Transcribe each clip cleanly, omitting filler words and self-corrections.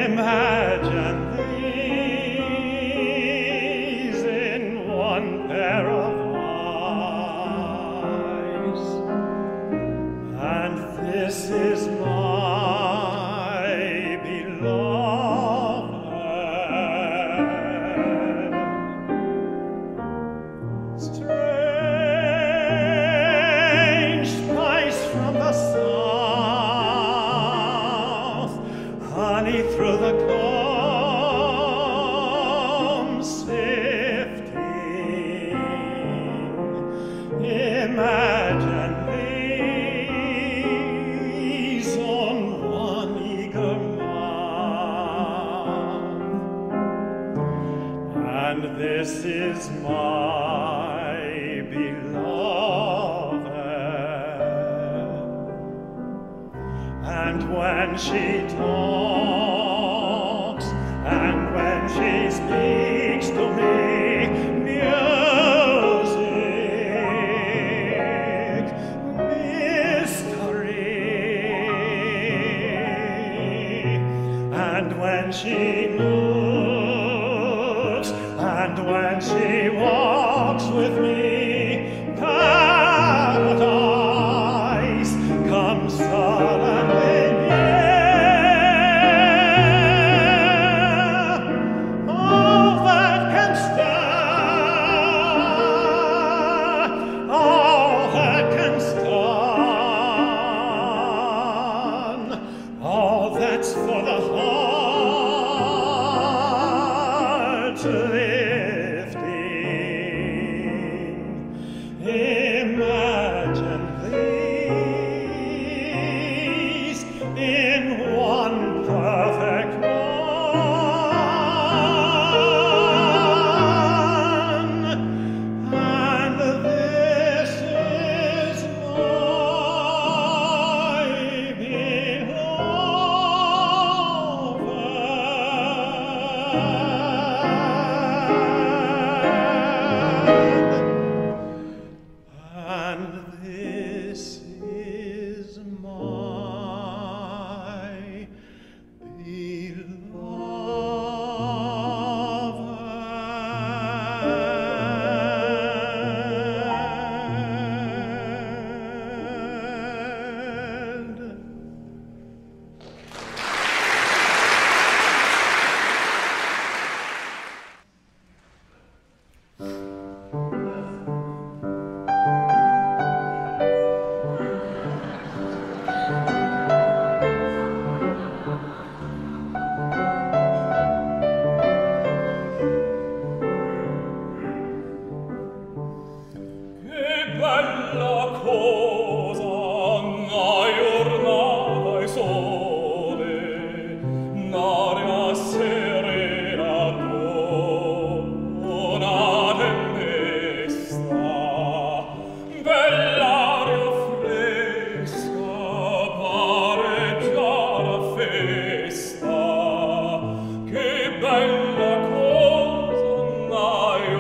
Imagine these in one pair of eyes, and this is my beloved. Strange spice from the south, honey through the comb sifting. Imagine these on one eager mouth, and this is my beloved. And when she talks, and when she speaks to me, music, mystery. And when she looks, and when she walks with me, paradise comes suddenly near. All that can stand, all that can stand, all that's for the heart lifting. Imagine these in one perfect one, and this is my beloved. And this is my beloved. Che bella cosa una giornata di sole, un'aria serena dopo una tempesta, bell'aria fresca pare già la festa. Che bella cosa una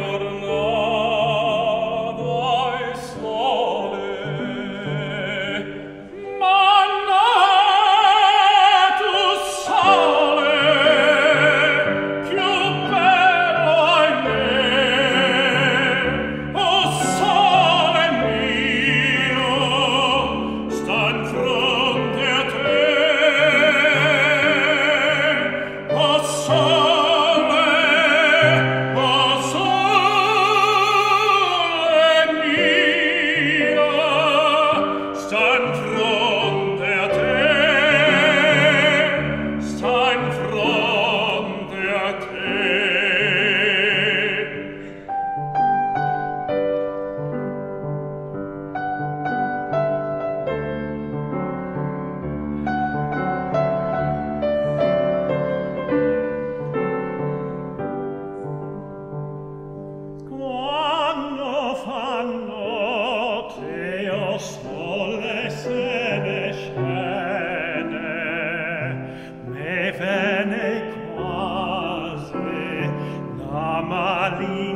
giornata di sole, ma tu sole più bello ahimè, oh sole mio, sta in fronte a te, oh sole mio, sta in fronte a te, sta in fronte a te. Quando fanno che io sole sede scene, me vene quasi la maligna